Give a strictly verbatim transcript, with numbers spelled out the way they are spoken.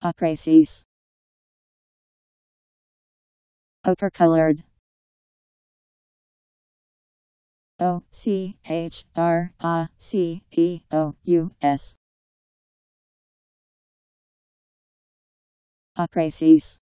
Ochraceous. Ochre colored. O C H R A C E O U S. Ochraceous.